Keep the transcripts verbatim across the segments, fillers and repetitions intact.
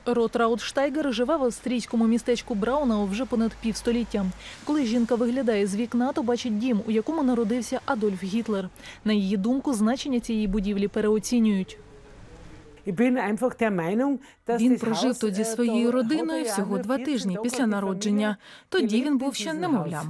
Рот Раутштайгер живе в австрійському містечку Браунау вже понад півстоліття. Коли жінка виглядає з вікна, то бачить дім, у якому народився Адольф Гітлер. На її думку, значення цієї будівлі переоцінюють. Він прожив тут зі своєю родиною всього два тижні після народження. Тоді він був ще немовлям.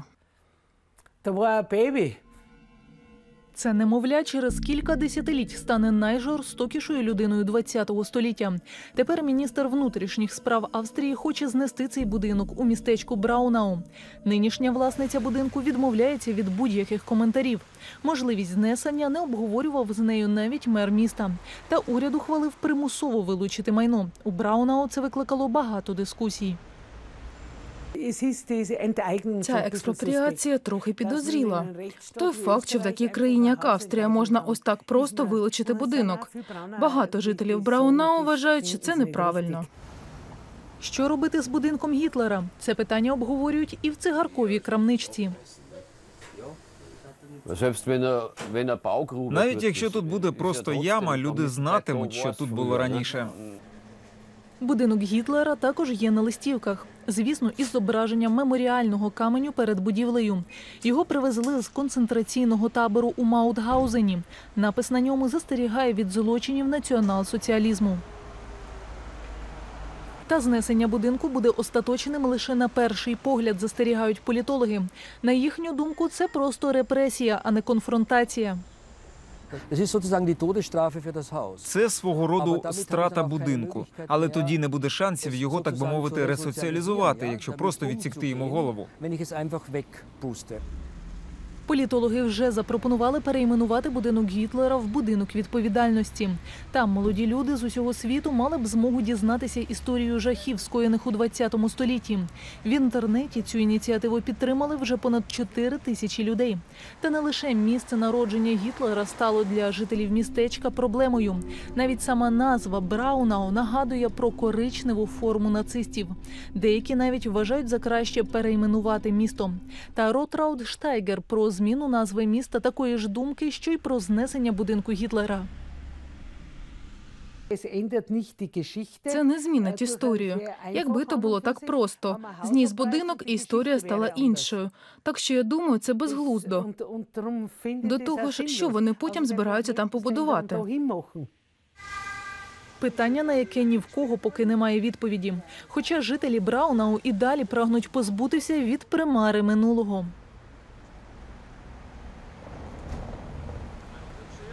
Це немовля через кілька десятиліть стане найжорстокішою людиною ХХ століття. Тепер міністр внутрішніх справ Австрії хоче знести цей будинок у містечку Браунау. Нинішня власниця будинку відмовляється від будь-яких коментарів. Можливість знесення не обговорював з нею навіть мер міста. Та уряд ухвалив примусово вилучити майно. У Браунау це викликало багато дискусій. Ця експропріація трохи підозріла. Той факт, що в такій країні, як Австрія, можна ось так просто вилучити будинок. Багато жителів Браунау вважають, що це неправильно. Що робити з будинком Гітлера? Це питання обговорюють і в цигарковій крамничці. Навіть якщо тут буде просто яма, люди знатимуть, що тут було раніше. Будинок Гітлера також є на листівках. Звісно, із зображенням меморіального каменю перед будівлею. Його привезли з концентраційного табору у Маутгаузені. Напис на ньому застерігає від злочинів націонал-соціалізму. Та знесення будинку буде остаточним лише на перший погляд, застерігають політологи. На їхню думку, це просто репресія, а не конфронтація. Це свого роду страта будинку. Але тоді не буде шансів його, так би мовити, ресоціалізувати, якщо просто відсікти йому голову. Політологи вже запропонували перейменувати будинок Гітлера в будинок відповідальності. Там молоді люди з усього світу мали б змогу дізнатися історію жахів, скоєних у ХХ столітті. В інтернеті цю ініціативу підтримали вже понад чотири тисячі людей. Та не лише місце народження Гітлера стало для жителів містечка проблемою. Навіть сама назва Браунау нагадує про коричневу форму нацистів. Деякі навіть вважають за краще перейменувати місто. Та Рот Раутштайгер про зміну назви міста такої ж думки, що й про знесення будинку Гітлера. Це не змінить історію. Якби то було так просто. Зніс будинок, і історія стала іншою. Так що, я думаю, це безглуздо. До того ж, що вони потім збираються там побудувати? Питання, на яке ні в кого поки немає відповіді. Хоча жителі Браунау і далі прагнуть позбутися від примари минулого.